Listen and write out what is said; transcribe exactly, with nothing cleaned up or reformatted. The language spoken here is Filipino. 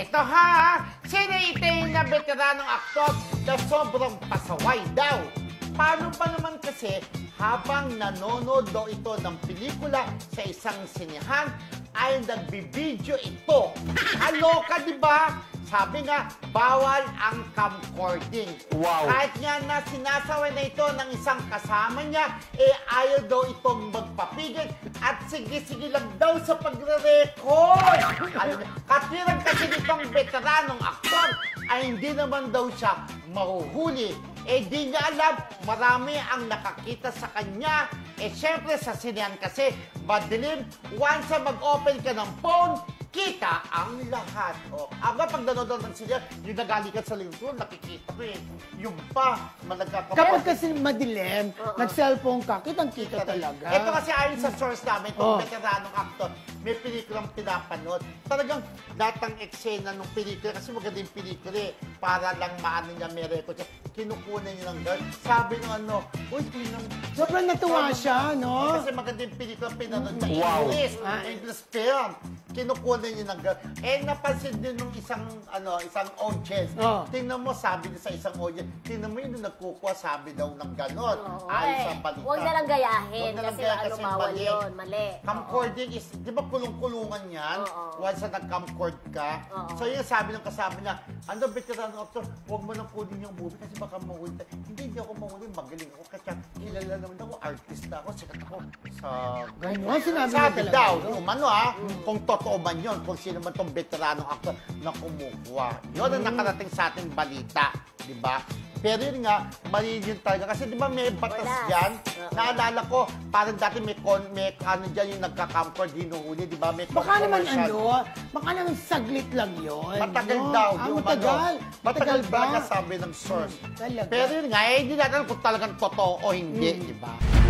Ito ha, sinitain na veteranong aktor na sobrang pasaway daw. Paano ba naman kasi habang nanonood daw ito ng pelikula sa isang sinihan ay nagbibideo ito. Kaloka, di ba? Sabi nga, bawal ang camcording. Wow. Kahit nga na sinasaway na ito ng isang kasama niya, eh ayaw daw itong magpapigil at sige-sige lang daw sa pagre-record. Katirang kasi nitong veteranong aktor ay hindi naman daw siya mahuhuli. Eh di niya alam, marami ang nakakita sa kanya. Eh syempre sa sinehan kasi, madilim, once na mag-open ka ng phone, kita ang lahat. O, aga pag nanonood ng sinehan, yung nagalikat sa lingkod, nakikita ko eh. Yung pa, malagkakapag. Kapag kasi madilim, uh-huh. nag-cellphone ka, kitang-kita talaga. Ito kasi ayon sa source namin, itong oh. veteranong actor, may pelikulang pinapanood. Talagang lahat ng eksena ng pelikula, kasi maganda yung pelikula eh, para lang maano niya, may record siya. Kinukunan niya ng girl. Sabi ng ano, uy, pinang... Sobrang natuwa siya, no? Kasi maganda yung pelikula pinanood sa wow. English, ah, English film. Kinukunan niya ng girl. Eh, napansin din nung isang, ano, isang audience. Oh. Tingnan mo, sabi niya sa isang audience, tingnan mo yun nung nagkukuha, sabi daw ng gano'n. Oh, ayon eh. sa balita. Huwag na lang gayahin. Huwag na lang kasi gayahin ano, kasi bawal mali. yun. Mali. Camcording is, di ba kulong-kulungan yan? Oo. Once na nag-camcord ka. Oo. So yun sabi ng kasama niya, ano, veteran actor, huwag mo nang kunin yung movie kasi baka mahuli. Hindi, hindi ako mahuli. Magaling ako kasi kilala naman ako, artist ako, sikat ako sa... Ganyan, sinabi niya Sabi talaga daw, yun. yung ano ha, kung totoo man yun, kung sino man tong veteranong actor na kumukuha. Yun ang nakarating sa ating balita, di ba? Pero yun nga, mali yun talaga. Kasi di ba may batas Wala. dyan? Uh-huh. Naalala ko, parang dati may, con, may ano dyan yung nagka-camcord, hinuhuli, di ba? May Baka naman commercial. ano, baka naman saglit lang yun. Matagal no? daw. Ah, yung matagal. Ano, matagal ba? ba? Sabi ng source. Hmm, talaga. Pero yun nga, eh, hindi natin kung talagang totoo o hindi, Hmm. di ba?